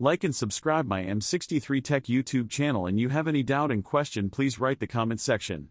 Like and subscribe my M63 Tech YouTube channel, and you have any doubt and question, please write the comment section.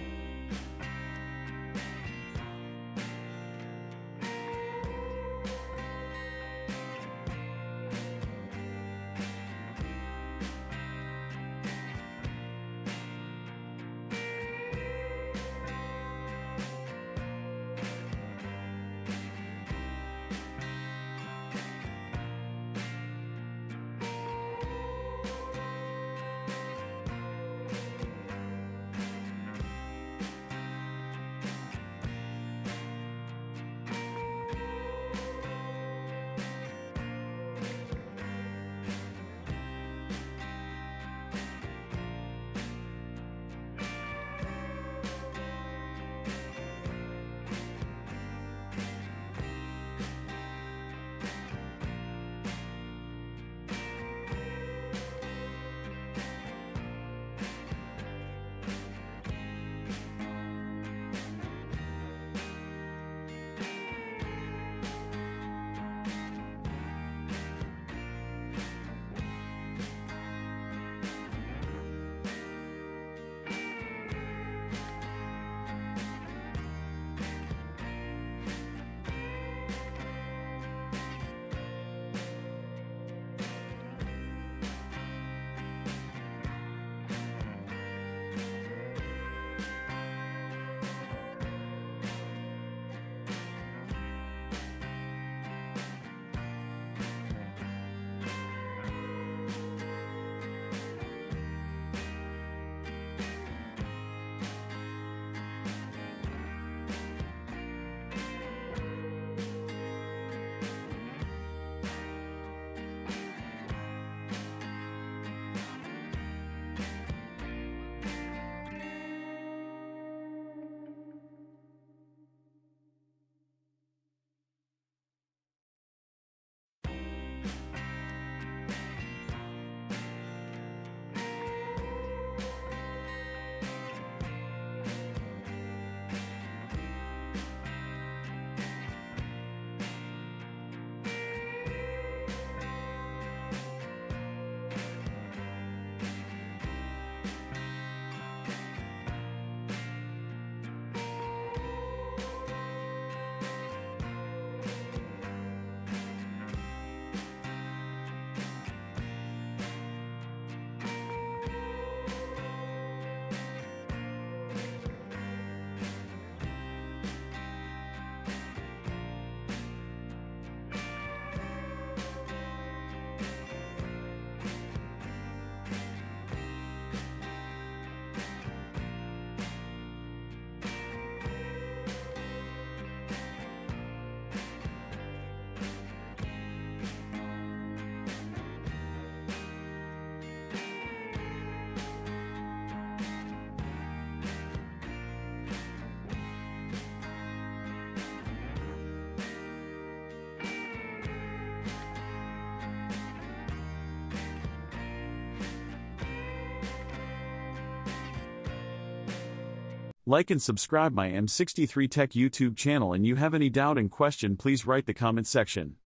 Like and subscribe my M63 Tech YouTube channel, and you have any doubt and question, please write the comment section.